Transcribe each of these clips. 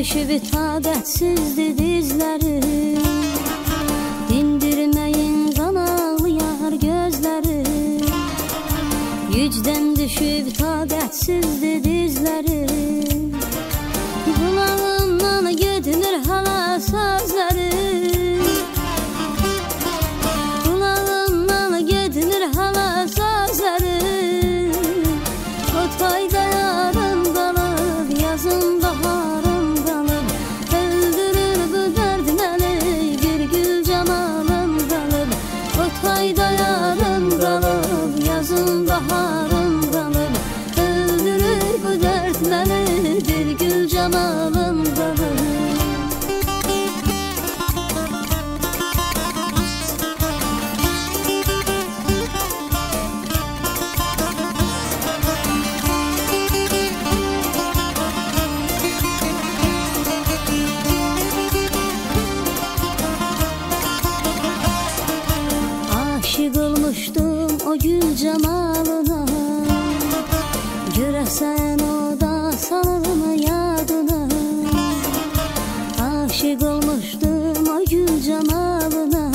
düşüb taqətsizdir dizlərim, dindirməyin qan ağlayar gözlərim. Gücdən düşüb taqətsizdir dizlərim, qulağımdan gedilir hala sözlərim, qulağımdan gedilir hala sözlərim. O toyda yarım qalıb, yazın baharım qalıb, öldürür bu dərd məni, bir gül camalım qalıb. O toyda yarım qalıb, yazın baharım qalıb, öldürür bu dərd məni, bir gül camalım qalıb. Aşık olmuştum o gül cemalına, görəsən o da salır mı yadına? Aşık olmuştum o gül cemalına,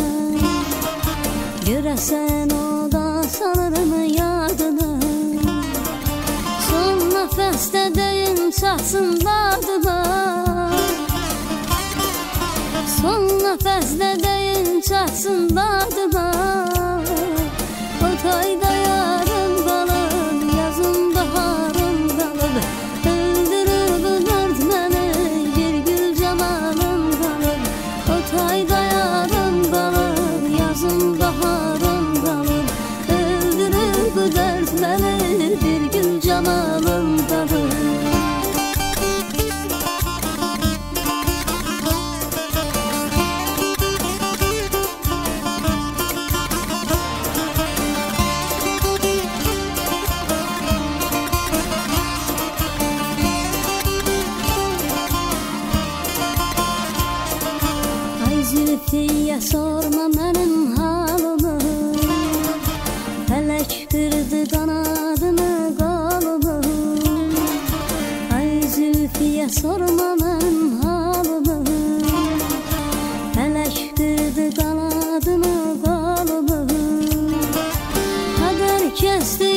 görəsən o da salır mı yadına? Son nəfəsdə deyim çatsın dadıma, son nəfəsdə deyim çatsın dadıma. O toyda yarım qalıb, yazın baharım qalıb, öldürür bu dərd məni, bir gül camalım qalıb. O toyda yarım qalıb, yazın baharım qalıb, öldürür bu dərd məni, bir gül camalım qalıb. Zülfiyə sorma mənim halımı, fələk qırdı qanadımı, qalımı. Ay Zülfiyə sorma mənim halımı, fələk qırdı qanadımı, qalımı. Qədər kəsdi